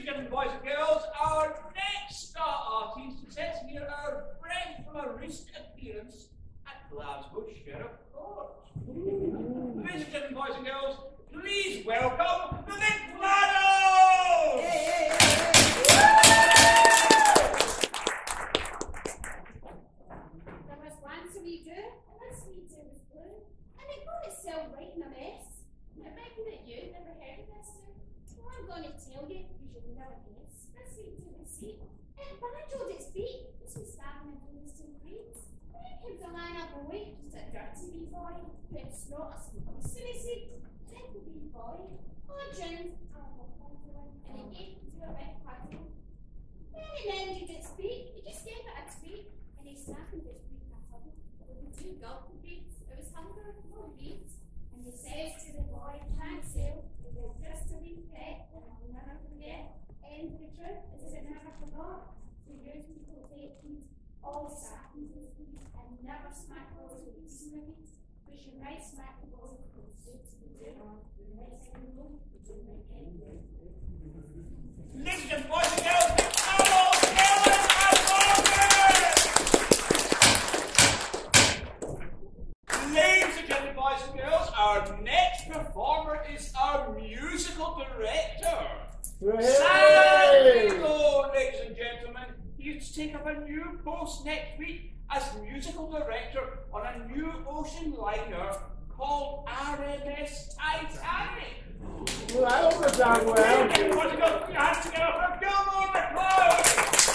and gentlemen, boys and girls, our next star artist sets here our friend from a recent appearance at Glasgow Sheriff Court. Ladies and gentlemen, boys and girls, please welcome the McFladdles! There was once a wee do, and this wee do was blue, and it got itself right in a mess. It might be that you never heard of this do. Well, I'm going to tell you, because you'll never guess. This wee do was see, and banjoed its beak. This was stabbing and doing some creams. Then comes along a boy, just a dirty wee boy, who had snot a voice, and he said, "Little wee boy, oh June, I'll walk onto one," and he gave it to a big puddle. Then he mended its beak, he just gave it a tweak, and he snapped its beak a huddle. With the two gulping beaks, it was hunger, no beats. And he says to the boy, "Thanks, Sale, it was just a wee pet, and I'll never forget." And the truth is that it never forgot. So yours people take heed, all satin to his feet, and never smack balls with beats in the meat. But you might smack the balls with the suits to do. The next thing you know, you do make it. Ladies and boys and girls, McFladdles, Ellen and Margaret! Ladies and gentlemen, boys and girls, our next performer is our musical director. San Diego, ladies and gentlemen. He's to take up a new post next week as musical director on a new ocean liner called RMS Titanic. Well, I hope it's done well. Everyone to go put your hands together for Gilmore McLeod!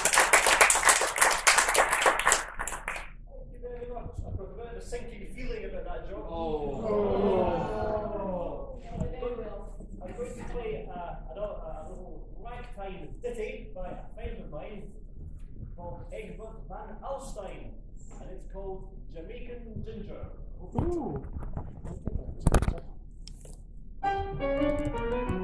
Thank you very much. I've got a bit of a sinking feeling about that job. I'm going to play a little ragtime ditty by a friend of mine called Egbert Van Alstyne, and it's called Jamaican Ginger. Ooh.